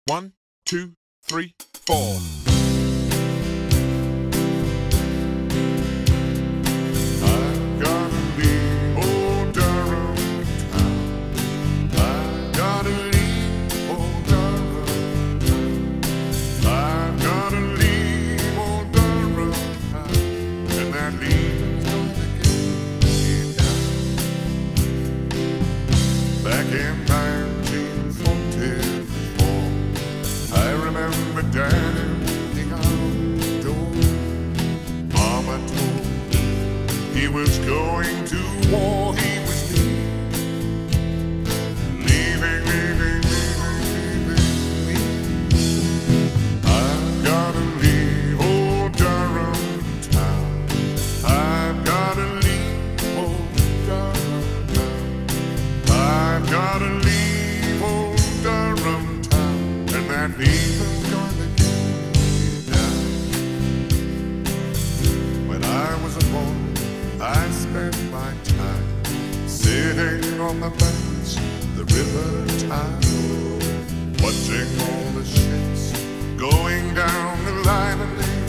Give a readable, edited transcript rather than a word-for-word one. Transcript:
1, 2, 3, 4. I've gotta leave old Durham town. I've gotta leave old Durham town. I've gotta leave old Durham town. And that leaving's gonna get me down. Back in 1944, I remember Daddy looking out the door. Mama told me he was going to war, he was leaving. I've gotta leave old Durham town. I've gotta leave old Durham town. I've gotta leave old Durham town. And that leaving's gonna get me down. When I was a boy, I spent my time sitting on the banks, the river Tyne, watching all the ships going down the line and